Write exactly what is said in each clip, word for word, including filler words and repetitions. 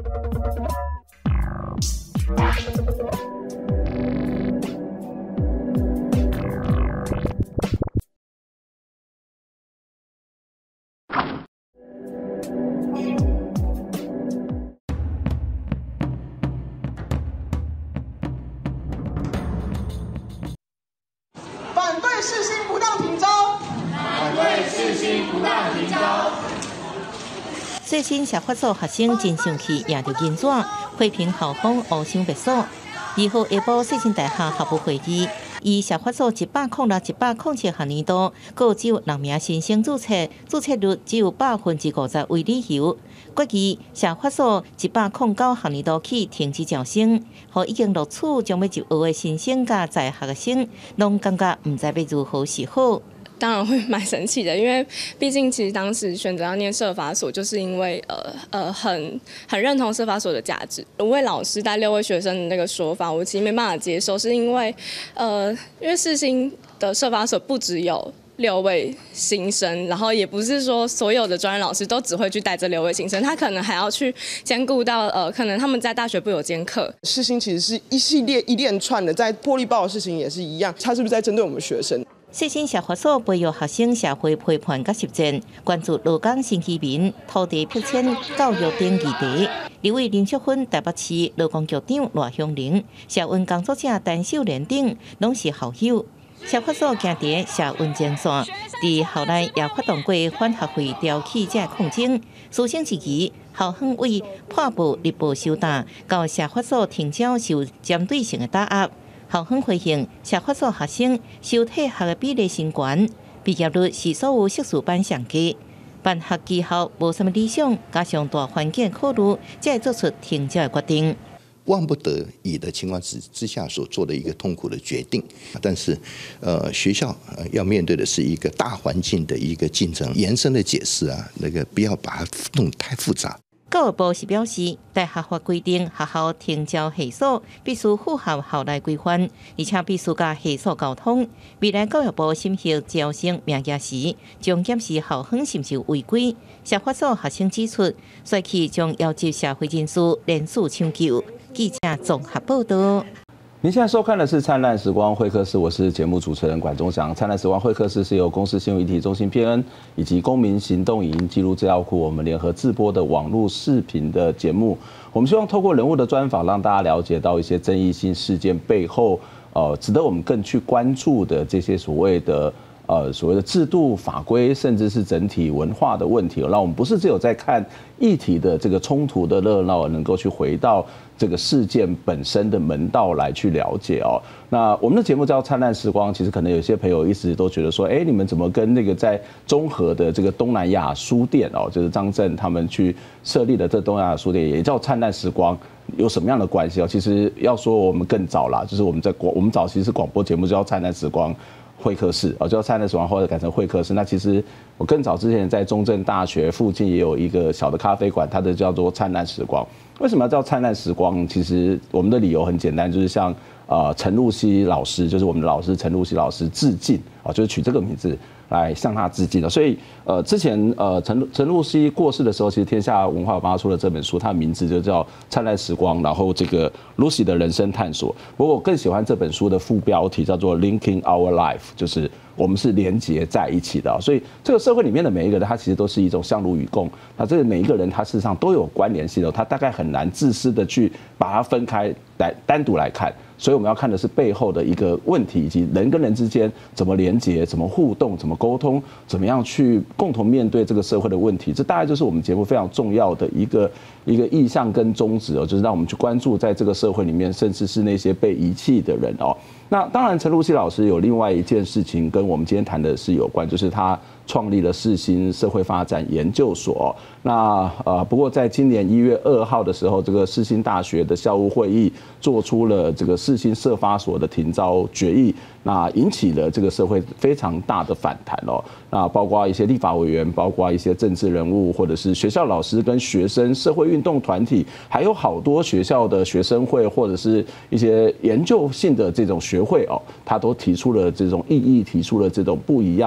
反对世新不当评招，反对世新不当评招。 世新社法所学生真生气，赢着银纸，批评校方乌想白所。二号下晡，世新大学学部会议，以社法所一百零六、一百零七学年度，各只有六名新生注册，注册率只有百分之五十为理由，决议社法所一百零九学年度起停止招生，和已经录取将要入学的新生甲在学的生，拢感觉唔知要如何是好。 当然会蛮生气的，因为毕竟其实当时选择要念社法所，就是因为呃呃很很认同社法所的价值。五位老师带六位学生的那个说法，我其实没办法接受，是因为呃因为世新的社法所不只有六位新生，然后也不是说所有的专任老师都只会去带这六位新生，他可能还要去兼顾到呃，可能他们在大学部有兼课。 世新其实是一系列一连串的，在玻璃报的事情也是一样，他是不是在针对我们学生？ 世新社法所培育学生社会批判甲实践，关注劳工新居民、土地迫迁、教育等议题。立委林淑芬、台北市劳工局长赖香玲、社运工作者陈秀莲等，拢是校友。社法所行伫社运前线，伫校内也发动过反学会挑起者抗争。苏醒之期，校方为破布立报收答，到社法所停招受针对性的打压。校方回应，社法所学生修体学的比例升悬，毕业率是所有硕士班上低，办学绩效无什么理想，加上大环境考虑，才会做出停招的决定。 万不得已的情况之之下所做的一个痛苦的决定，但是，呃，学校要面对的是一个大环境的一个竞争，延伸的解释啊，那个不要把它弄太复杂。 教育部是表示，大学法规定学校停招系所必须符合校内规范，而且必须甲系所沟通。未来教育部审核招生名额时，将检视校方是不是违规。社法所学生指出，帅气将要求社会人士联署抢救。记者综合报道。 您现在收看的是《灿烂时光会客室》，我是节目主持人管中祥。《灿烂时光会客室》是由公视新闻议题中心偏恩以及公民行动影音记录资料库我们联合制播的网络视频的节目。我们希望透过人物的专访，让大家了解到一些争议性事件背后，呃，值得我们更去关注的这些所谓的。呃，所谓的制度法规，甚至是整体文化的问题，让我们不是只有在看议题的这个冲突的热闹，能够去回到这个事件本身的门道来去了解哦。那我们的节目叫《灿烂时光》，其实可能有些朋友一直都觉得说，哎，你们怎么跟那个在中和的这个东南亚书店哦，就是张震他们去设立的这东南亚书店，也叫灿烂时光。有什么样的关系哦？其实要说我们更早啦，就是我们在广，我们早期是广播节目叫《灿烂时光》。会客室哦，叫灿烂时光，或者改成会客室。那其实我更早之前在中正大学附近也有一个小的咖啡馆，它的叫做灿烂时光。为什么要叫灿烂时光？其实我们的理由很简单，就是向呃陈露西老师，就是我们的老师陈露西老师致敬啊，就是取这个名字来向他致敬的。所以呃，之前呃陈陈露西过世的时候，其实天下文化帮他出了这本书，它的名字就叫《灿烂时光》，然后这个 Lucy 的人生探索。不过我更喜欢这本书的副标题叫做 Linking Our Life， 就是我们是连结在一起的。所以这个社会里面的每一个人，他其实都是一种相濡以共。那这个每一个人，他事实上都有关联性的，他大概很难自私的去把它分开来单独来看。所以我们要看的是背后的一个问题，以及人跟人之间怎么连结、怎么互动、怎么沟通、怎么样去共同面对这个社会的问题。这大概就是我们节目非常重要的一个一个意向跟宗旨哦，就是让我们去关注在这个社会里面，甚至是那些被遗弃的人哦。那当然，陈露西老师有另外一件事情跟我们今天谈的是有关，就是他创立了世新社会发展研究所。那呃，不过在今年一月二号的时候，这个世新大学的校务会议做出了这个世新社发所的停招决议，那引起了这个社会非常大的反弹哦。那包括一些立法委员，包括一些政治人物，或者是学校老师跟学生、社会运动团体，还有好多学校的学生会或者是一些研究性的这种学会哦，他都提出了这种异议，提出了这种不一样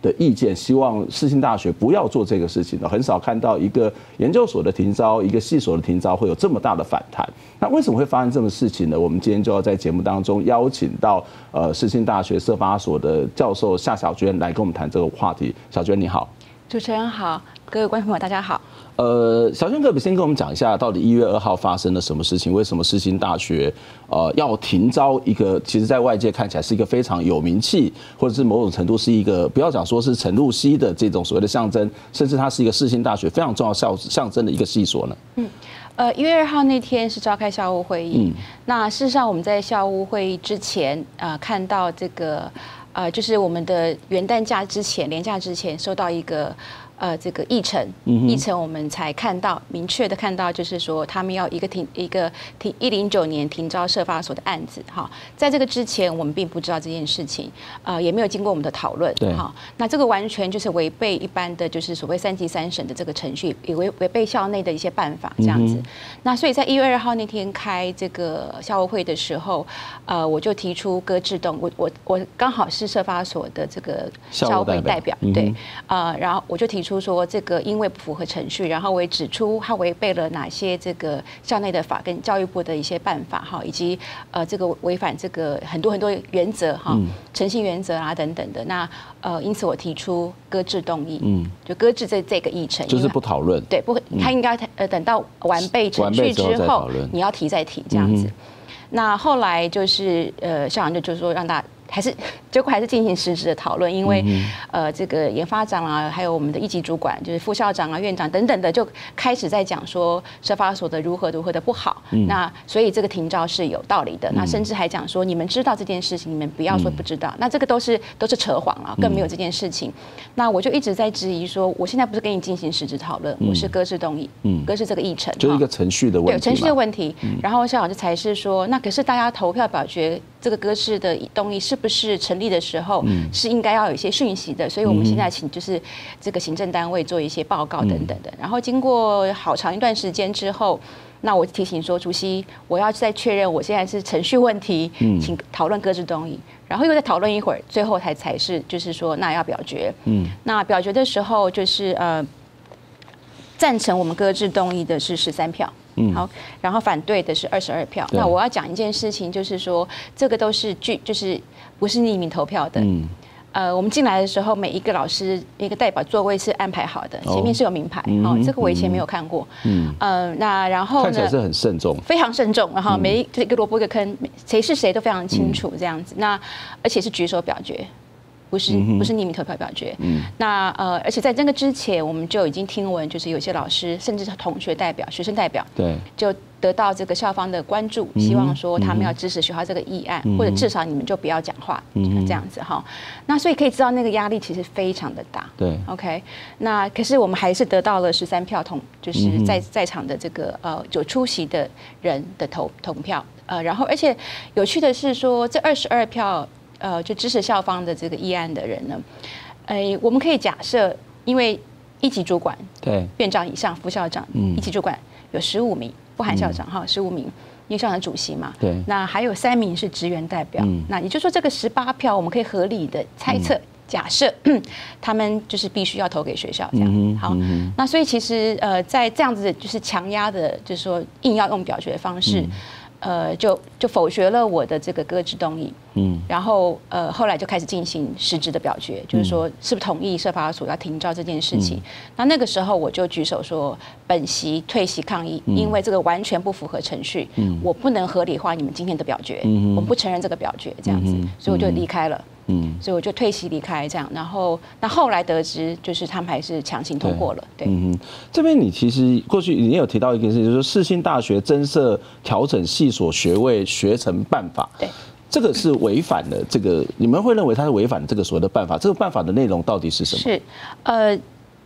的意见，希望世新大学不要做这个事情的，很少看到一个研究所的停招，一个系所的停招会有这么大的反弹。那为什么会发生这么事情呢？我们今天就要在节目当中邀请到呃世新大学社发所的教授夏小娟来跟我们谈这个话题。小娟你好。 主持人好，各位观众朋友大家好。 呃，小娟可不可以先跟我们讲一下，到底一月二号发生了什么事情？为什么世新大学呃要停招一个，其实在外界看起来是一个非常有名气，或者是某种程度是一个不要讲说是陈露西的这种所谓的象征，甚至它是一个世新大学非常重要象象征的一个系所呢？嗯。 呃，一月二号那天是召开校务会议。嗯。那事实上，我们在校务会议之前，呃，看到这个，呃，就是我们的元旦假之前、连假之前，收到一个。呃，这个议程，议程我们才看到明确的看到，就是说他们要一个停一个停一零九年停招社发所的案子，哈，在这个之前我们并不知道这件事情，呃，也没有经过我们的讨论，哈，那这个完全就是违背一般的就是所谓三级三审的这个程序，也违违背校内的一些办法这样子。那所以在一月二号那天开这个校务会的时候，呃，我就提出搁置动，我我我刚好是社发所的这个校务会代表，对，呃，然后我就提出。出说这个因为不符合程序，然后我也指出它违背了哪些这个校内的法跟教育部的一些办法哈，以及呃这个违反这个很多很多原则哈，诚信原则啊等等的。那呃因此我提出搁置动议，嗯，就搁置这这个议程， 就是不讨论， 对，不，他应该呃等到完备程序之后，你要提再提这样子。那后来就是呃校长就就是说让大家。还是结果还是进行实质的讨论，因为、嗯、呃这个研发长啊，还有我们的一级主管，就是副校长啊、院长等等的，就开始在讲说社发所的如何如何的不好。嗯、那所以这个停招是有道理的。嗯、那甚至还讲说，你们知道这件事情，你们不要说不知道。嗯、那这个都是都是扯谎啊，更没有这件事情。嗯、那我就一直在质疑说，我现在不是跟你进行实质讨论，嗯、我是搁置动议，嗯、搁置这个议程， 就是一个程序的问题。 对程序的问题。嗯、然后校长就才是说，那可是大家投票表决这个搁置的动议是不是成立的？的时候是应该要有一些讯息的，所以我们现在请就是这个行政单位做一些报告等等的。然后经过好长一段时间之后，那我提醒说，主席，我要再确认我现在是程序问题，请讨论搁置动议。然后又再讨论一会儿，最后才才是就是说，那要表决。嗯，那表决的时候就是呃，赞成我们搁置动议的是十三票。嗯，好，然后反对的是二十二票。那我要讲一件事情，就是说这个都是据，就是不是匿名投票的。嗯，呃，我们进来的时候，每一个老师一个代表座位是安排好的，前面是有名牌。哦，这个我以前没有看过。嗯，呃，那然后呢？ 看起来是很慎重， 非常慎重。然后每一一个萝卜一个坑，谁是谁都非常清楚，这样子。那而且是举手表决。不是不是匿名投票表决，嗯、那呃，而且在这个之前，我们就已经听闻，就是有些老师甚至是同学代表、学生代表，对，就得到这个校方的关注，嗯、希望说他们要支持学校这个议案，嗯、或者至少你们就不要讲话，嗯、这样子哈。那所以可以知道那个压力其实非常的大，对 ，OK。那可是我们还是得到了十三票同，就是在在场的这个呃有出席的人的投投票，呃，然后而且有趣的是说这二十二票。呃，就支持校方的这个议案的人呢，呃，我们可以假设，因为一级主管、对院长以上、副校长，嗯，一级主管有十五名，不含校长哈，十五名，因为校长主席嘛，对，那还有三名是职员代表，嗯、那也就是说，这个十八票，我们可以合理的猜测。嗯假设他们就是必须要投给学校这样，嗯、好，嗯、那所以其实呃，在这样子就是强压的，就是说硬要用表决的方式。嗯呃，就就否决了我的这个搁置动议，嗯，然后呃，后来就开始进行实质的表决，就是说是不是同意社发所要停招这件事情。嗯、那那个时候我就举手说本席退席抗议，嗯、因为这个完全不符合程序，嗯、我不能合理化你们今天的表决，嗯、我们不承认这个表决这样子，嗯、所以我就离开了。嗯，所以我就退席离开这样，然后那后来得知，就是他们还是强行通过了。对，嗯哼， 这边你其实过去你也有提到一个事情，就是世新大学增设调整系所学位学程办法，对，这个是违反了这个，你们会认为它是违反这个所谓的办法？这个办法的内容到底是什么？ 是，呃。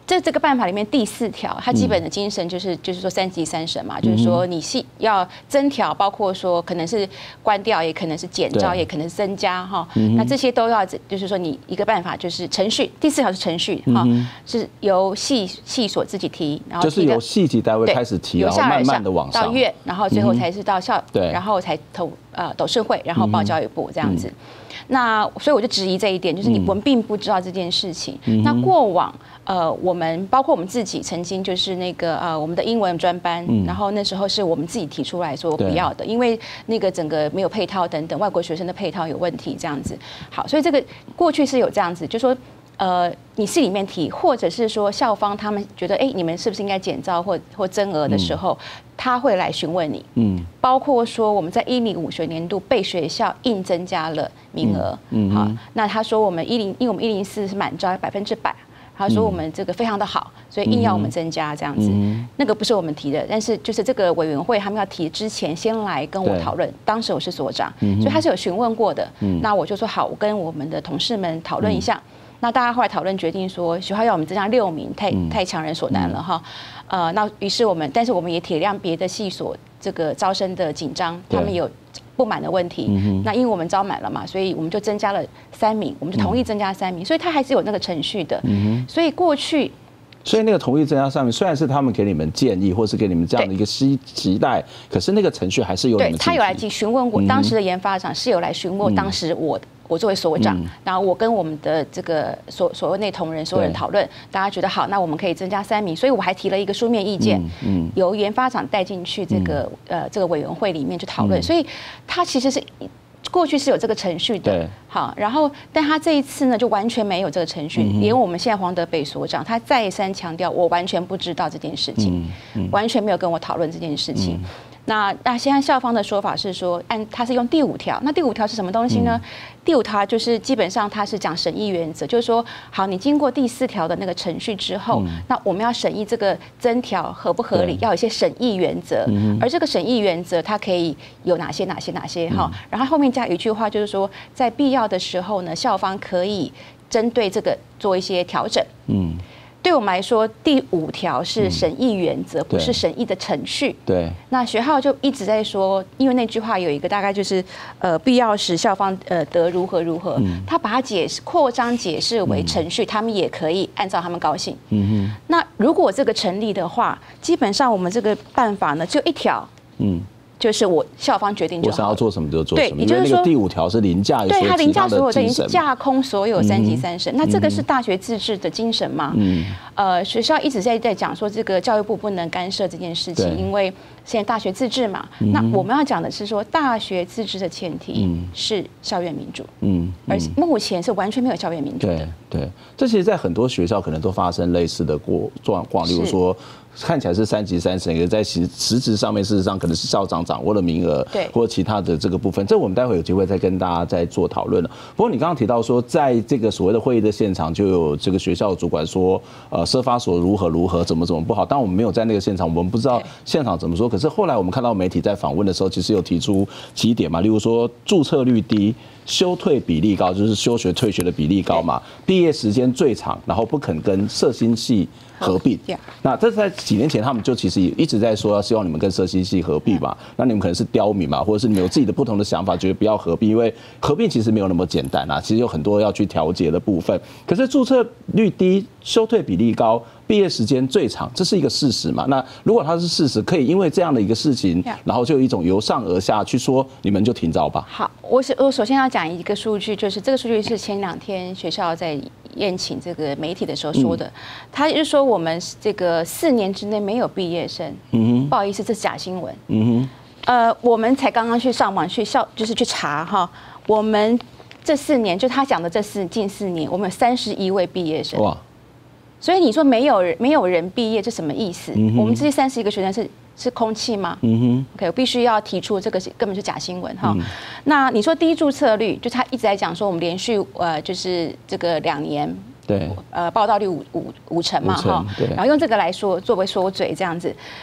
这这个办法里面第四条，它基本的精神就是、嗯、就是说三级三审嘛，就是说你系要增调，包括说可能是关掉，也可能是减招，也可能是增加哈、嗯。那这些都要就是说你一个办法就是程序，第四条是程序哈、嗯，是由系系所自己提，然后就是由系级单位开始提，然后慢慢的往上到院，然后最后才是到校， 嗯、对， 然后才投呃董事会，然后报教育部这样子。嗯那所以我就质疑这一点，就是你我们并不知道这件事情。嗯、那过往呃，我们包括我们自己曾经就是那个呃，我们的英文专班、嗯，然后那时候是我们自己提出来说不要的，因为那个整个没有配套等等，外国学生的配套有问题这样子。好，所以这个过去是有这样子，就说。呃，你系里面提，或者是说校方他们觉得，哎，你们是不是应该减招或或增额的时候，嗯、他会来询问你。嗯，包括说我们在一零五学年度被学校硬增加了名额。嗯，好，那他说我们一零，因为我们一零四是满招百分之百，他说我们这个非常的好，所以硬要我们增加这样子。嗯、那个不是我们提的，但是就是这个委员会他们要提之前，先来跟我讨论。当时我是所长，嗯、所以他是有询问过的。嗯，那我就说好，我跟我们的同事们讨论一下。嗯那大家后来讨论决定说，学校要我们增加六名，太太强人所难了哈。呃，那于是我们，但是我们也体谅别的系所这个招生的紧张，他们有不满的问题。那因为我们招满了嘛，所以我们就增加了三名，我们就同意增加三名，所以他还是有那个程序的。所以过去。 所以那个同意增加上面，虽然是他们给你们建议，或是给你们这样的一个期期待，可是那个程序还是由你们。 对，他有来询问过，当时的研发长是有来询问当时我我作为所长，嗯、然后我跟我们的这个所所谓内同仁所有人讨论，大家觉得好，那我们可以增加三名，所以我还提了一个书面意见，嗯嗯、由研发长带进去这个、嗯、呃这个委员会里面去讨论，嗯、所以他其实是。过去是有这个程序的，好，然后但他这一次呢就完全没有这个程序，嗯、连我们现在黄德北所长他再三强调，我完全不知道这件事情，嗯嗯、完全没有跟我讨论这件事情。嗯那那现在校方的说法是说，按他是用第五条，那第五条是什么东西呢？嗯、第五条就是基本上它是讲审议原则，就是说，好，你经过第四条的那个程序之后，嗯、那我们要审议这个增调合不合理，要有一些审议原则，嗯、而这个审议原则它可以有哪些哪些哪些哈，嗯、然后后面加一句话就是说，在必要的时候呢，校方可以针对这个做一些调整，嗯。对我们来说，第五条是审议原则，嗯、不是审议的程序。对，那学校就一直在说，因为那句话有一个大概就是，呃，必要时校方呃得如何如何，嗯、他把它解释扩张解释为程序，嗯、他们也可以按照他们高兴。嗯哼。那如果这个成立的话，基本上我们这个办法呢，就一条。嗯。就是我校方决定就好， 我想要做什么就做什么。 对，也就是说， 第五条是凌驾于对它凌驾所有的，已经是架空所有三级三审。嗯、那这个是大学自治的精神嘛？嗯。呃，学校一直在在讲说，这个教育部不能干涉这件事情，因为现在大学自治嘛。嗯、那我们要讲的是说，大学自治的前提是校园民主。嗯。而目前是完全没有校园民主的。 对对，这其实，在很多学校可能都发生类似的过状况，例如说。看起来是三级三审，可是在实实质上面，事实上可能是校长掌握了名额，对，或者其他的这个部分，这我们待会有机会再跟大家再做讨论了。不过你刚刚提到说，在这个所谓的会议的现场，就有这个学校的主管说，呃，社发所如何如何，怎么怎么不好。但我们没有在那个现场，我们不知道现场怎么说。可是后来我们看到媒体在访问的时候，其实有提出几点嘛，例如说注册率低。休退比例高，就是休学退学的比例高嘛，毕业时间最长，然后不肯跟社新系合并。那这在几年前他们就其实一直在说，要希望你们跟社新系合并嘛。那你们可能是刁民嘛，或者是你们有自己的不同的想法，觉得不要合并，因为合并其实没有那么简单啊，其实有很多要去调节的部分。可是注册率低，休退比例高。毕业时间最长，这是一个事实嘛？那如果它是事实，可以因为这样的一个事情，然后就有一种由上而下去说，你们就停招吧。 好，我我首先要讲一个数据，就是这个数据是前两天学校在宴请这个媒体的时候说的，嗯、他就说我们这个四年之内没有毕业生，嗯哼，不好意思，这是假新闻，嗯哼，呃，我们才刚刚去上网去校，就是去查哈，我们这四年就他讲的这四近四年，我们有三十一位毕业生，哇。所以你说没有人没有人毕业，这什么意思？嗯、我们这些三十一个学生是是空气吗？嗯哼 ，OK， 我必须要提出这个根本是假新闻哈。嗯、那你说低注册率，就他一直在讲说我们连续呃就是这个两年对呃报道率五五五成嘛哈，然后用这个来说作为说嘴这样子。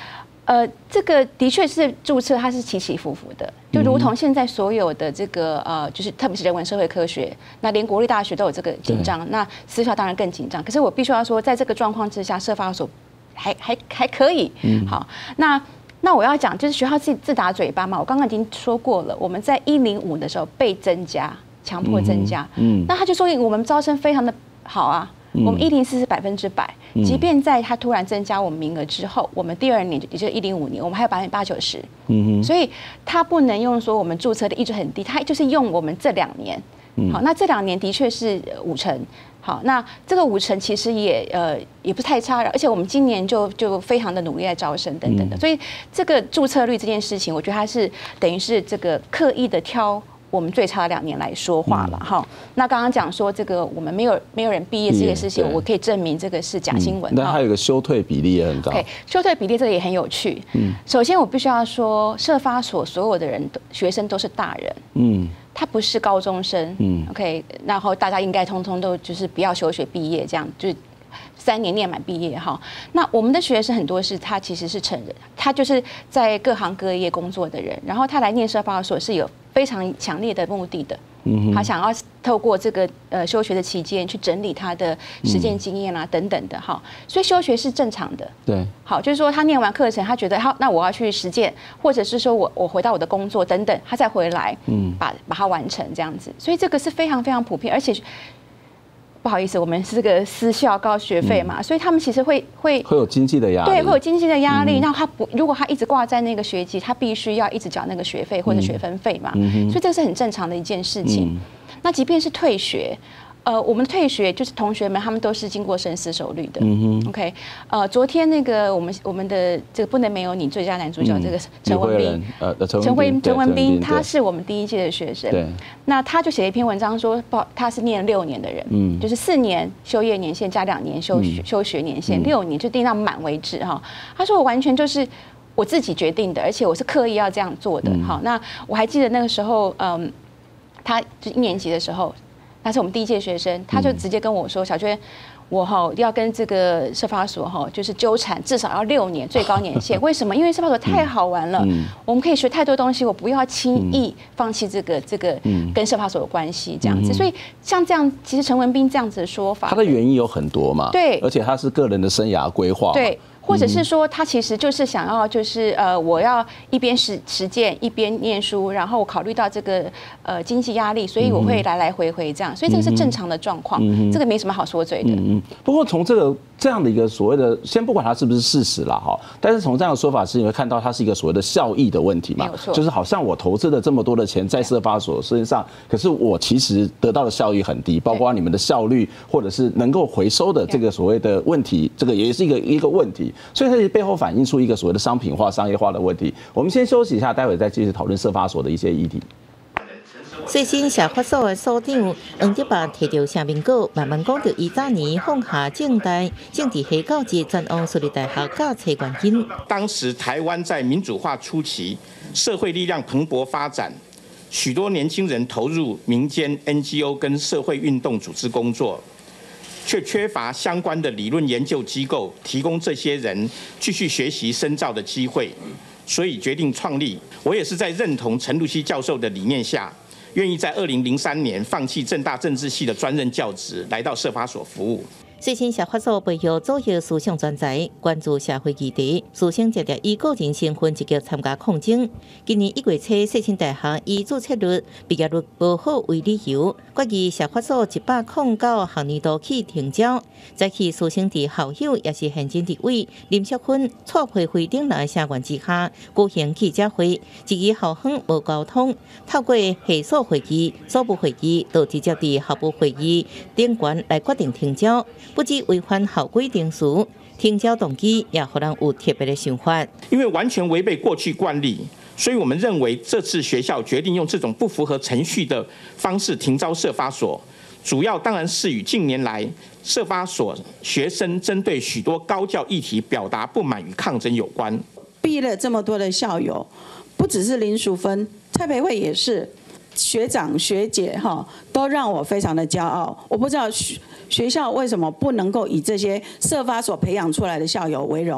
呃，这个的确是注册，它是起起伏伏的，就如同现在所有的这个呃，就是特别是人文社会科学，那连国立大学都有这个紧张，那私校当然更紧张。可是我必须要说，在这个状况之下，社发所还还还可以。好，那那我要讲就是学校自己自打嘴巴嘛，我刚刚已经说过了，我们在一零五的时候被增加，强迫增加，嗯，那他就说我们招生非常的好啊。我们一零四是百分之百，即便在它突然增加我们名额之后，我们第二年也就是一零五年，我们还有百分之八九十。嗯所以它不能用说我们注册的一直很低，它就是用我们这两年。好，那这两年的确是五成。好，那这个五成其实也呃也不太差，而且我们今年就就非常的努力在招生等等的，所以这个注册率这件事情，我觉得它是等于是这个刻意的挑我们最差的两年来说话了哈、嗯。那刚刚讲说这个我们没有没有人毕业这件事情，我可以证明这个是假新闻。 那、嗯、还有一个休退比例也很高。 OK， 休退比例这个也很有趣。嗯，首先我必须要说，社发所所有的人学生都是大人。嗯。他不是高中生。嗯。OK， 然后大家应该通通都就是不要休学毕业，这样就是。三年念满毕业哈，那我们的学生很多是他其实是成人，他就是在各行各业工作的人，然后他来念社发所是有非常强烈的目的的，嗯，他想要透过这个呃休学的期间去整理他的实践经验啊、嗯、等等的哈，所以休学是正常的， 对， 好，就是说他念完课程，他觉得好，那我要去实践，或者是说我我回到我的工作等等，他再回来，嗯，把把它完成这样子，所以这个是非常非常普遍，而且。不好意思，我们是个私校高学费嘛，嗯、所以他们其实会会会有经济的压力， 对，会有经济的压力。那、嗯、他不，如果他一直挂在那个学籍，他必须要一直缴那个学费或者学分费嘛，嗯、所以这个是很正常的一件事情。嗯、那即便是退学。呃，我们的退学就是同学们，他们都是经过深思熟虑的。嗯哼 OK， 呃，昨天那个我们我们的这个不能没有你最佳男主角、嗯、这个陈文彬，呃，陈文陈文彬，他是我们第一届的学生。对。那他就写了一篇文章说，不，他是念六年的人，嗯，就是四年修业年限加两年休学、嗯、休学年限，六年就定到满为止哈。他说我完全就是我自己决定的，而且我是刻意要这样做的。嗯、好，那我还记得那个时候，嗯，他就一年级的时候。他是我们第一届学生，他就直接跟我说：“小娟，我哈要跟这个社发所哈就是纠缠，至少要六年最高年限。为什么？因为社发所太好玩了，嗯、我们可以学太多东西，我不要轻易放弃这个这个跟社发所有关系这样子。所以像这样，其实陈文彬这样子的说法， 他的原因有很多嘛， 对， 而且他是个人的生涯规划， 对。”或者是说，他其实就是想要，就是呃，我要一边实实践一边念书，然后考虑到这个呃经济压力，所以我会来来回回这样，所以这个是正常的状况，这个没什么好说嘴的。嗯嗯。 不过从这个这样的一个所谓的，先不管它是不是事实啦哈，但是从这样的说法是，你会看到它是一个所谓的效益的问题嘛， 没有错， 就是好像我投资了这么多的钱在社发所身上，可是我其实得到的效益很低，包括你们的效率或者是能够回收的这个所谓的问题，这个也是一个一个问题，所以它背后反映出一个所谓的商品化、商业化的问题。我们先休息一下，待会再继续讨论社发所的一些议题。 最新社发所的所长黄德伯提到声明稿，慢慢讲到伊早年放下政代，政治黑教节转往私立大学教册原因。 当时台湾在民主化初期，社会力量蓬勃发展，许多年轻人投入民间 N G O 跟社会运动组织工作。却缺乏相关的理论研究机构提供这些人继续学习深造的机会，所以决定创立。我也是在认同陈露西教授的理念下，愿意在二零零三年放弃政大政治系的专任教职，来到社发所服务。 最新社发所背后主要思想专才，关注社会议题，思想直接以个人身份积极参加抗争。今年一月初，世新大学以注册率、毕业率不好为理由，决议社发所一百零九学年度起停招。早起思想伫校友也是行政地位林淑芬错配会顶来声援之下，举行记者会，质疑校方无沟通，透过系所会议、所部会议，到直接伫校部会议顶悬来决定停招。不止违反校规定数，停招动机也让人有特别的想法。 因为完全违背过去惯例，所以我们认为这次学校决定用这种不符合程序的方式停招社发所，主要当然是与近年来社发所学生针对许多高教议题表达不满与抗争有关。 毕了这么多的校友，不只是林淑芬，蔡培慧也是。学长学姐哈，都让我非常的骄傲。我不知道学学校为什么不能够以这些社发所培养出来的校友为荣。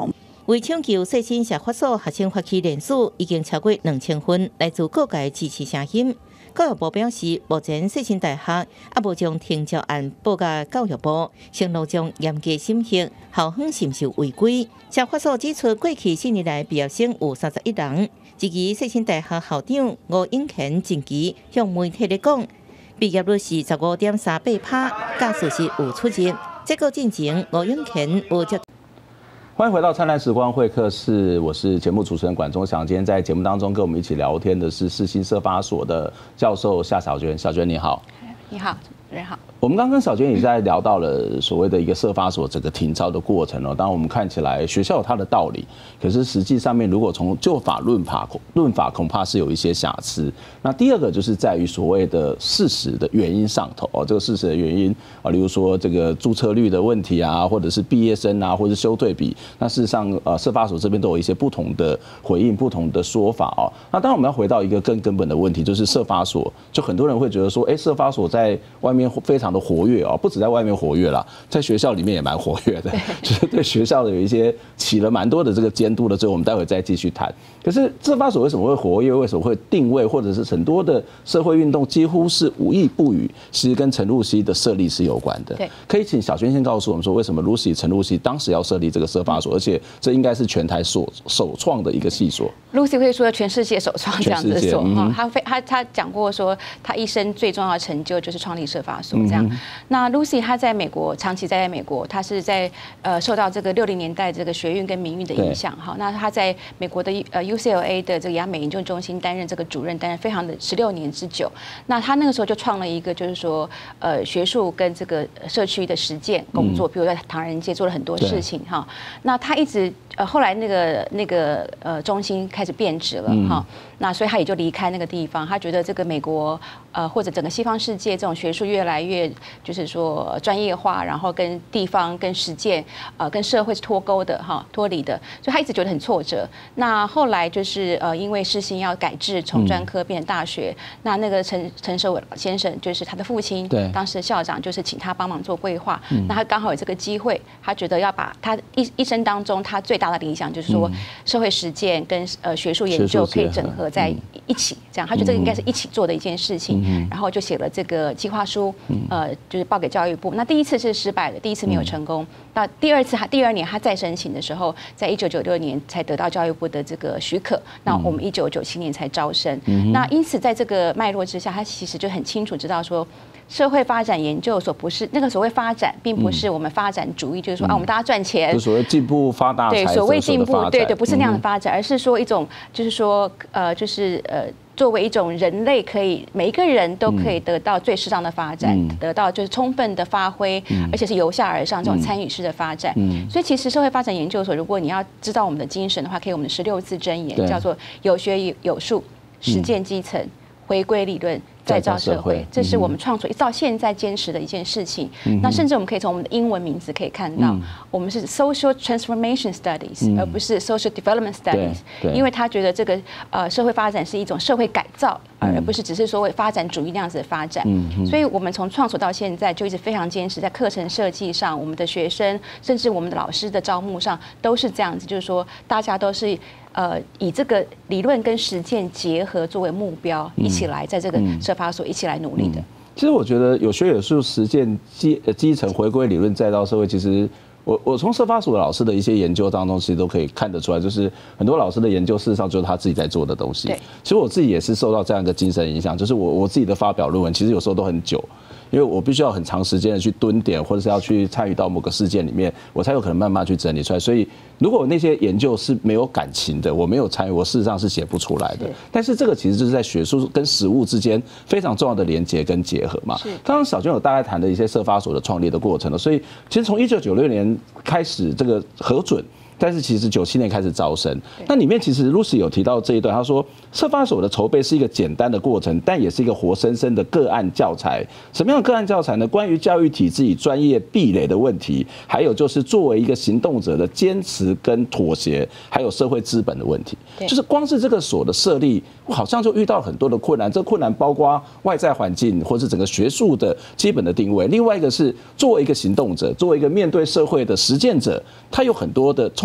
为抢救细心社法所学生发起人数已经超过两千份，来自各界支持声音。教育部表示，目前世新大学还无将停教案报告教育部，承诺将严格审核校方是毋是违规。社法所指出，过去四年来毕业生有三十一人。至于世新大学校长吴永乾近期向媒体咧讲，毕业率是十五点三八趴，假事实有出入。这个进程，吴永乾有接。 欢迎回到灿烂时光会客室，我是节目主持人管中祥。今天在节目当中跟我们一起聊天的是世新社发所的教授夏小娟，小娟你好。 你好，主持人好。 我们刚跟小娟也在聊到了所谓的一个社发所整个停招的过程哦。当然我们看起来学校有它的道理，可是实际上面如果从就法论法论法恐怕是有一些瑕疵。那第二个就是在于所谓的事实的原因上头哦，这个事实的原因啊，例如说这个注册率的问题啊，或者是毕业生啊，或者是修对比，那事实上呃社发所这边都有一些不同的回应、不同的说法哦。那当然我们要回到一个更根本的问题，就是社发所，就很多人会觉得说，哎，社发所在外面非常的活跃哦，不止在外面活跃啦，在学校里面也蛮活跃的，就是对学校的有一些起了蛮多的这个监督的，所以我们待会再继续谈。可是社发所为什么会活跃？为什么会定位？或者是很多的社会运动几乎是无意不语，其实跟陈露西的设立是有关的。 对， 可以请小娟先告诉我们说，为什么 Lucy 陈露西当时要设立这个社发所，而且这应该是全台所首创的一个系所。 Lucy 会说全世界首创这样子的所哈、 嗯， 他非他他讲过说，他一生最重要的成就就是创立社发所这样。嗯、那 Lucy 她在美国长期在美国，她是在呃受到这个六零年代这个学运跟民运的影响哈。那她在美国的呃 U C L A 的这个亚美研究中心担任这个主任，担任非常的十六年之久。那她那个时候就创了一个就是说呃学术跟这个社区的实践工作，比如在唐人街做了很多事情哈。那她一直呃后来那个那个呃中心开始变质了哈、嗯，那所以他也就离开那个地方。他觉得这个美国呃或者整个西方世界这种学术越来越就是说专业化，然后跟地方跟实践呃跟社会是脱钩的哈脱离的，所以他一直觉得很挫折。那后来就是呃因为世新要改制，从专科变成大学，嗯、那那个陈陈守伟先生就是他的父亲，当时的校长就是请他帮忙做规划。嗯、那他刚好有这个机会，他觉得要把他一一生当中他最大的理想就是说社会实践跟呃学术研究可以整合在一起，这样他觉得这个应该是一起做的一件事情，嗯、然后就写了这个计划书，呃，就是报给教育部。那第一次是失败的，第一次没有成功。到第二次，他第二年他再申请的时候，在一九九六年才得到教育部的这个许可。那我们一九九七年才招生。嗯、那因此在这个脉络之下，他其实就很清楚知道说，社会发展研究所不是那个所谓发展，并不是我们发展主义，就是说啊，我们大家赚钱， 就所谓进步发大财， 对，所谓进步，对对，不是那样的发展，而是说一种，就是说，呃，就是呃。作为一种人类，可以每一个人都可以得到最适当的发展，嗯、得到就是充分的发挥，嗯、而且是由下而上这种参与式的发展。嗯、所以其实社会发展研究所，如果你要知道我们的精神的话，可以我们的十六字真言叫做有学有术，实践基层，回归理论。再造社会，这是我们创所一直到现在坚持的一件事情。嗯、那甚至我们可以从我们的英文名字可以看到，嗯、我们是 Social Transformation Studies，嗯、而不是 Social Development Studies，因为他觉得这个呃社会发展是一种社会改造，嗯、而不是只是说为发展主义那样子的发展。嗯、所以我们从创所到现在就一直非常坚持，在课程设计上，我们的学生甚至我们的老师的招募上都是这样子，就是说大家都是。呃，以这个理论跟实践结合作为目标，一起来在这个社发所一起来努力的。 嗯嗯、其实我觉得有学有术，实践基基层回归理论再造社会，其实我我从社发所的老师的一些研究当中，其实都可以看得出来，就是很多老师的研究事实上就是他自己在做的东西。对，其实我自己也是受到这样一个精神影响，就是我我自己的发表论文，其实有时候都很久。因为我必须要很长时间的去蹲点，或者是要去参与到某个事件里面，我才有可能慢慢去整理出来。所以，如果那些研究是没有感情的，我没有参与，我事实上是写不出来的。但是这个其实就是在学术跟实务之间非常重要的连结跟结合嘛。刚刚小娟有大概谈的一些社发所的创立的过程了，所以其实从一九九六年开始这个核准。但是其实九七年开始招生，那里面其实 Lucy 有提到这一段，他说社发所的筹备是一个简单的过程，但也是一个活生生的个案教材。什么样的个案教材呢？关于教育体制与专业壁垒的问题，还有就是作为一个行动者的坚持跟妥协，还有社会资本的问题。就是光是这个所的设立，好像就遇到很多的困难。这困难包括外在环境，或是整个学术的基本的定位。另外一个是作为一个行动者，作为一个面对社会的实践者，他有很多的冲。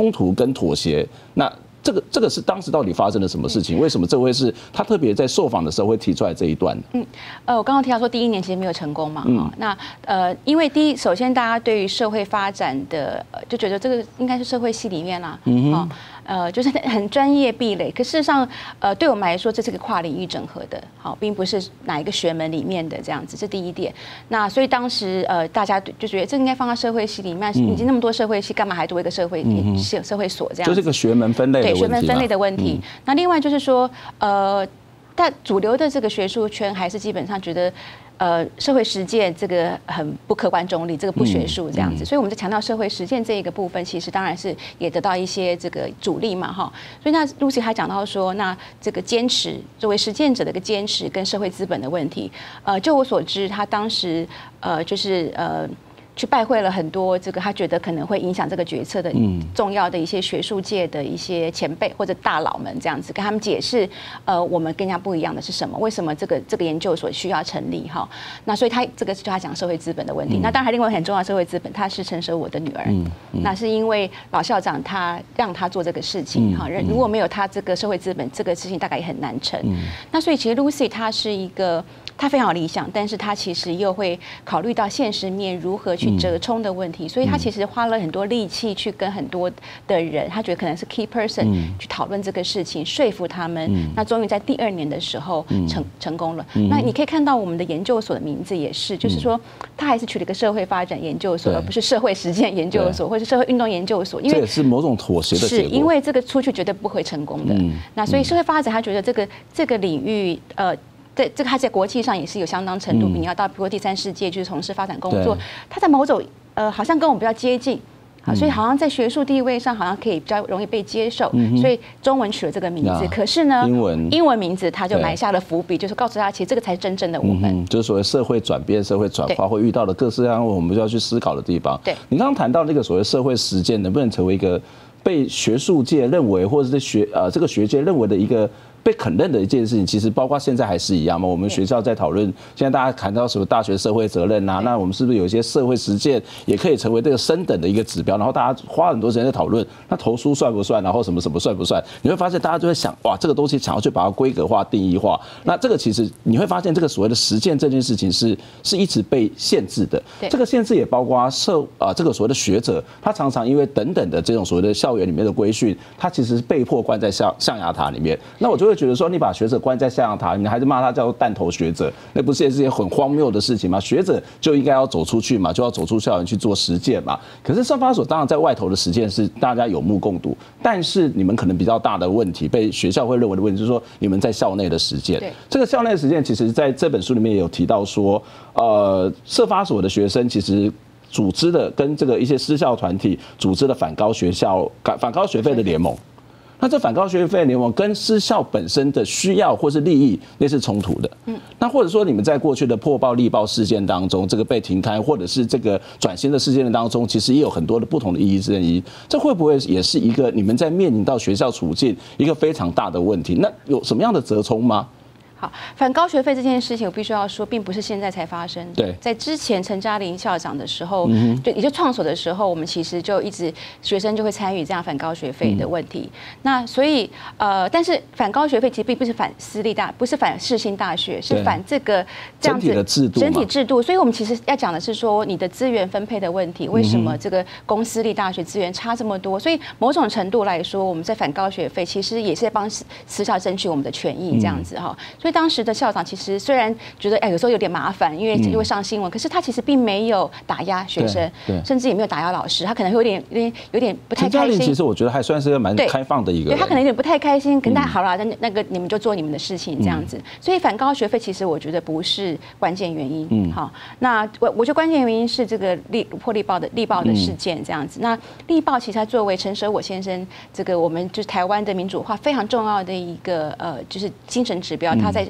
冲突跟妥协，那。这个这个是当时到底发生了什么事情？为什么这会是他特别在受访的时候会提出来这一段？ 嗯，呃，我刚刚提到说第一年其实没有成功嘛，嗯，那呃，因为第一，首先大家对于社会发展的就觉得这个应该是社会系里面啦，嗯哦，呃，就是很专业壁垒。可事实上，呃，对我们来说，这是个跨领域整合的，好，并不是哪一个学门里面的这样子，这第一点。那所以当时呃，大家就觉得这应该放在社会系里面，已经那么多社会系，干嘛还多一个社会社社会所这样？ 就是个学门分类的。 学门分类的问题。嗯、那另外就是说，呃，但主流的这个学术圈还是基本上觉得，呃，社会实践这个很不客观中立，这个不学术这样子。嗯嗯、所以我们在强调社会实践这一个部分，其实当然是也得到一些这个阻力嘛，哈。所以那 Lucy 还讲到说，那这个坚持作为实践者的一个坚持跟社会资本的问题，呃，就我所知，他当时呃就是呃。去拜会了很多这个他觉得可能会影响这个决策的重要的一些学术界的一些前辈或者大佬们，这样子跟他们解释，呃，我们跟人家不一样的是什么？为什么这个这个研究所需要成立？哈，那所以他这个就他讲社会资本的问题。嗯、那当然，另外很重要的社会资本，他是陈舍我的女儿。嗯嗯、那是因为老校长他让他做这个事情，哈、嗯，如果没有他这个社会资本，这个事情大概也很难成。嗯、那所以其实 Lucy 她是一个。他非常有理想，但是他其实又会考虑到现实面如何去折冲的问题，所以他其实花了很多力气去跟很多的人，他觉得可能是 key person 去讨论这个事情，说服他们。那终于在第二年的时候成成功了。那你可以看到我们的研究所的名字也是，就是说他还是取了一个社会发展研究所，而不是社会实践研究所或是社会运动研究所，因为这也是某种妥协的结果。 是因为这个出去绝对不会成功的。那所以社会发展，他觉得这个这个领域，呃。对，这个它在国际上也是有相当程度，比你要到比如说第三世界就是从事发展工作，它在某种呃好像跟我们比较接近，啊，所以好像在学术地位上好像可以比较容易被接受，嗯、所以中文取了这个名字。可是呢， 英文英文名字它就埋下了伏笔，就是告诉大家其实这个才是真正的我们， 嗯、就是所谓社会转变、社会转化会遇到的各式各样我们就要去思考的地方。 对， 你刚刚谈到那个所谓社会实践能不能成为一个被学术界认为或者是学呃这个学界认为的一个。被肯认的一件事情，其实包括现在还是一样嘛。我们学校在讨论，现在大家谈到什么大学社会责任啊，那我们是不是有一些社会实践也可以成为这个升等的一个指标？然后大家花很多时间在讨论，那投书算不算？然后什么什么算不算？你会发现大家就会想，哇，这个东西想要去把它规格化、定义化。那这个其实你会发现，这个所谓的实践这件事情是是一直被限制的。这个限制也包括社啊、呃，这个所谓的学者，他常常因为等等的这种所谓的校园里面的规训，他其实是被迫关在象象牙塔里面。那我就会觉得说，你把学者关在象牙塔，你还是骂他叫弹头学者，那不是也是一件很荒谬的事情吗？学者就应该要走出去嘛，就要走出校园去做实践嘛。可是社发所当然在外头的实践是大家有目共睹，但是你们可能比较大的问题，被学校会认为的问题，就是说你们在校内的实践。这个校内的实践，其实在这本书里面也有提到说，呃，社发所的学生其实。组织的跟这个一些私校团体组织的反高学校、反高学费的联盟，那这反高学费联盟跟私校本身的需要或是利益那是冲突的。嗯，那或者说你们在过去的破报、力报事件当中，这个被停刊或者是这个转型的事件当中，其实也有很多的不同的意义之一。这会不会也是一个你们在面临到学校处境一个非常大的问题？那有什么样的折冲吗？ 好，反高学费这件事情，我必须要说，并不是现在才发生。 对， 在之前陈嘉玲校长的时候，嗯、就也就创所的时候，我们其实就一直学生就会参与这样反高学费的问题。嗯、那所以呃，但是反高学费其实并不是反私立大，不是反世新大学，是反这个这样子整体的制度。 整体制度。所以我们其实要讲的是说，你的资源分配的问题，为什么这个公私立大学资源差这么多？所以某种程度来说，我们在反高学费，其实也是在帮私校争取我们的权益，这样子哈。嗯、所以当时的校长其实虽然觉得哎有时候有点麻烦，因为因为上新闻，可是他其实并没有打压学生，甚至也没有打压老师，他可能会有点有点有点不太开心。 其实我觉得还算是个蛮开放的一个人， 对他可能有点不太开心，可是他好了，那那个你们就做你们的事情这样子。所以反高学费其实我觉得不是关键原因。嗯，好，那我我觉得关键原因是这个力破力报的力报的事件这样子。那力报其实它作为陈舍我先生这个我们就是台湾的民主化非常重要的一个呃就是精神指标，他在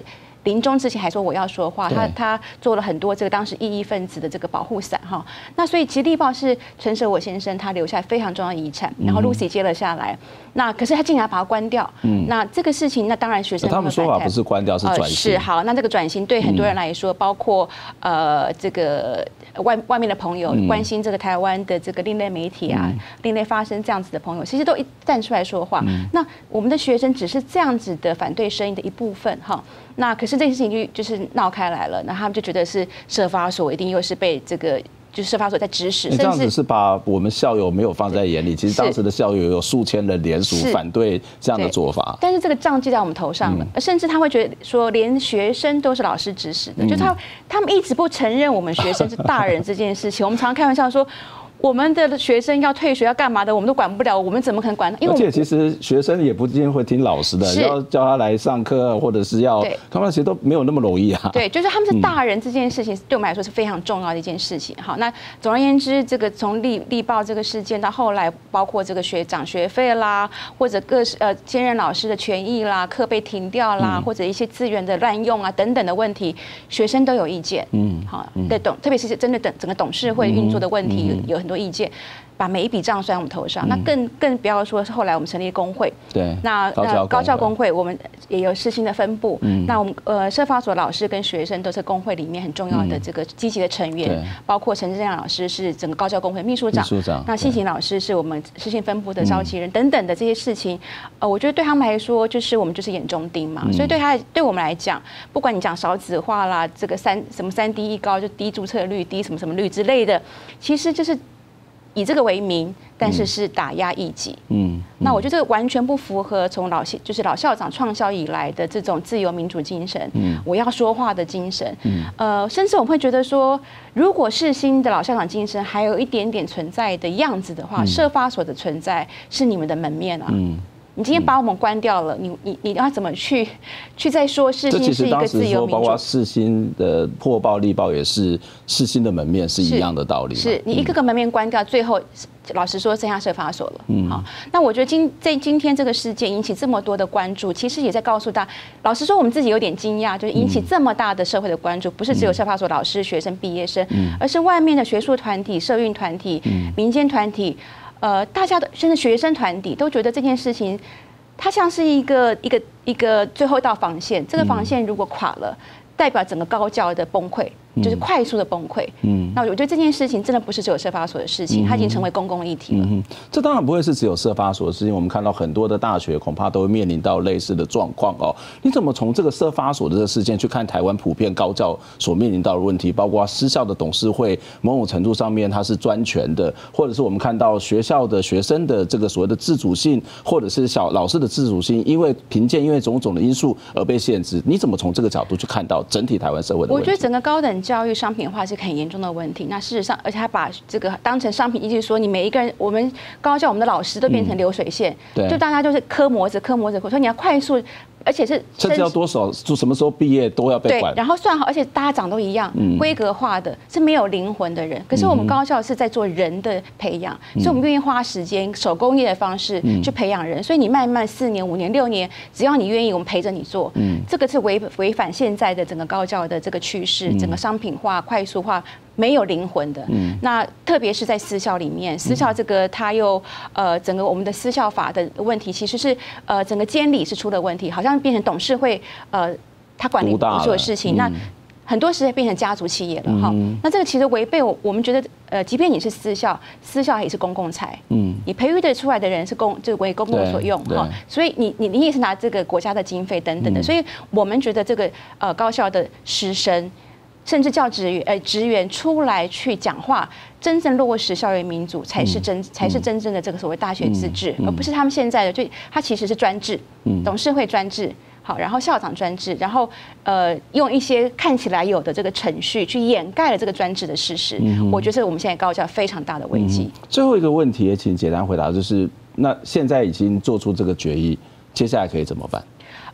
临终之前还说我要说话，他他做了很多这个当时异议分子的这个保护伞哈。那所以其实力报是陈舍我先生他留下非常重要的遗产，然后 Lucy 接了下来。那可是他竟然把它关掉，嗯，那这个事情，那当然学生他们说法不是关掉，是转型。 是好，那这个转型对很多人来说，包括呃这个外外面的朋友关心这个台湾的这个另类媒体啊，另类发生这样子的朋友，其实都一站出来说话。那我们的学生只是这样子的反对声音的一部分哈。那可是这件事情就就是闹开来了，那他们就觉得是社发所一定又是被这个就是社发所在指使， 你这样子是把我们校友没有放在眼里。其实当时的校友有数千人联署反对这样的做法， 但是这个账记在我们头上了，甚至他会觉得说，连学生都是老师指使的，就他他们一直不承认我们学生是大人这件事情。我们常常开玩笑说，我们的学生要退学要干嘛的，我们都管不了，我们怎么可能管？因为而且其实学生也不一定会听老师的，要叫他来上课，或者是要他们其实都没有那么容易啊。 对，就是他们是大人这件事情，对我们来说是非常重要的一件事情。好，那总而言之，这个从力力报这个事件到后来，包括这个学长学费啦，或者各呃兼任老师的权益啦，课被停掉啦，或者一些资源的滥用啊等等的问题，学生都有意见。嗯，好，对董，特别是针对整整个董事会运作的问题，有很多意见。把每一笔账算我们头上，那更更不要说是后来我们成立工会， 对， 那那高教工会我们也有世新的分部，那我们呃社发所老师跟学生都是工会里面很重要的这个积极的成员，包括陈志亮老师是整个高教工会秘书长，秘书长，那信行老师是我们世新分部的召集人等等的这些事情，呃，我觉得对他们来说就是我们就是眼中钉嘛，所以对他对我们来讲，不管你讲少子化啦，这个三什么三低一高就低注册率、低什么什么率之类的，其实就是。以这个为名，但是是打压异己。嗯，那我觉得这个完全不符合从老就是老校长创校以来的这种自由民主精神。嗯，我要说话的精神。嗯，呃，甚至我们会觉得说，如果世新的老校长精神还有一点点存在的样子的话，社发所的存在是你们的门面啊。嗯。你今天把我们关掉了，你你你要怎么去去再说世新是一个自由民主？ 包括世新的破报、力报也是世新的门面是一样的道理。 是你一个个门面关掉，最后老实说剩下社发所了。嗯，好，那我觉得今在今天这个事件引起这么多的关注，其实也在告诉大家，老实说我们自己有点惊讶，就是引起这么大的社会的关注，不是只有社发所老师、学生、毕业生，而是外面的学术团体、社运团体、民间团体。呃，大家的甚至学生团体都觉得这件事情，它像是一个一个一个最后一道防线。这个防线如果垮了，代表整个高教的崩溃，就是快速的崩溃。嗯，那我觉得这件事情真的不是只有社发所的事情，它已经成为公共议题了。嗯， 这当然不会是只有社发所的事情，我们看到很多的大学恐怕都会面临到类似的状况哦。你怎么从这个社发所的这个事件去看台湾普遍高教所面临到的问题，包括私校的董事会某种程度上面它是专权的，或者是我们看到学校的学生的这个所谓的自主性，或者是小老师的自主性，因为评鉴因为种种的因素而被限制，你怎么从这个角度去看到整体台湾社会的问题？ 我觉得整个高等教育商品化是很严重的问题。那事实上，而且他把这个当成商品，意思说你每一个人，我们高教我们的老师都变成流水线，嗯、就大家就是科模子、科模子，所以你要快速。而且是甚至要多少，就什么时候毕业都要被管。 对，然后算好，而且大家长都一样，规格化的，是没有灵魂的人。可是我们高校是在做人的培养，所以我们愿意花时间手工业的方式去培养人。所以你慢慢四年、五年、六年，只要你愿意，我们陪着你做。这个是违违反现在的整个高教的这个趋势，整个商品化、快速化。没有灵魂的，嗯、那特别是在私校里面，私校这个它又呃整个我们的私校法的问题，其实是呃整个监理是出了问题，好像变成董事会呃他管理所有事情，那很多时候变成家族企业了哈。嗯、那这个其实违背我我们觉得呃，即便你是私校，私校也是公共财，嗯，你培育的出来的人是公就为公共所用哈，所以你你你也是拿这个国家的经费等等的，嗯、所以我们觉得这个呃高校的师生。甚至教职员呃职员出来去讲话，真正落实校园民主才是真、嗯、才是真正的这个所谓大学自治，嗯、而不是他们现在的，就它其实是专制，嗯、董事会专制，好，然后校长专制，然后呃用一些看起来有的这个程序去掩盖了这个专制的事实，嗯、我觉得这是我们现在高教非常大的危机。 嗯、最后一个问题也请简单回答，就是那现在已经做出这个决议，接下来可以怎么办？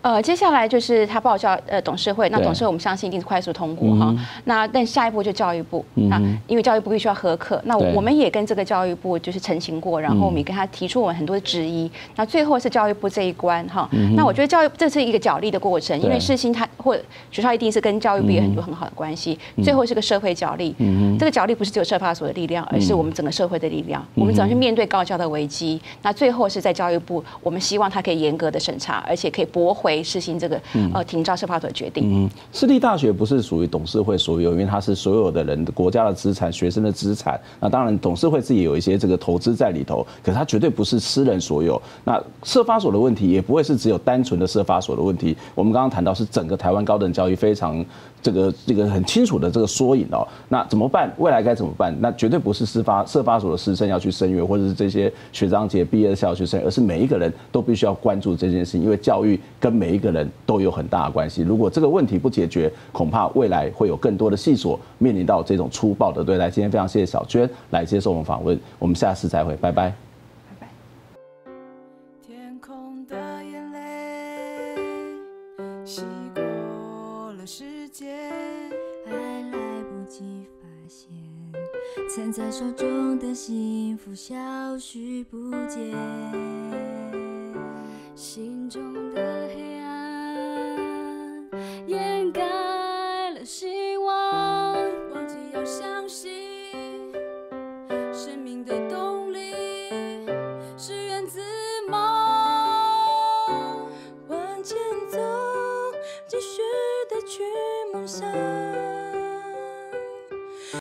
呃，接下来就是他报教呃董事会，那董事会我们相信一定是快速通过哈、 嗯。 那但下一步就教育部， 嗯、 那因为教育部必须要核可，那我们也跟这个教育部就是澄清过，然后我们也跟他提出我们很多的质疑。嗯、那最后是教育部这一关哈、嗯。那我觉得教育这是一个角力的过程，因为世新它或学校一定是跟教育部有很多很好的关系，嗯、最后是个社会角力。嗯、这个角力不是只有社发所的力量，而是我们整个社会的力量。嗯、我们怎么去面对高教的危机？那最后是在教育部，我们希望他可以严格的审查，而且可以驳回世新这个、嗯、呃停招社发所的决定。 嗯，私立大学不是属于董事会所有，因为它是所有的人的国家的资产、学生的资产。那当然董事会自己有一些这个投资在里头，可是它绝对不是私人所有。那社发所的问题也不会是只有单纯的社发所的问题。我们刚刚谈到是整个台湾高等教育非常这个这个很清楚的这个缩影哦。那怎么办？未来该怎么办？那绝对不是司发社发所的师生要去声援，或者是这些学长姐毕业的校学生，而是每一个人都必须要关注这件事情，因为教育跟每一个人都有很大的关系。如果这个问题不解决，恐怕未来会有更多的系所面临到这种粗暴的对待。今天非常谢谢小娟来接受我们访问，我们下次再会，拜拜。 拜拜。 天空的眼泪洗过了世界， 还来不及发现，攥在手中的幸福消失不见，心中的黑暗也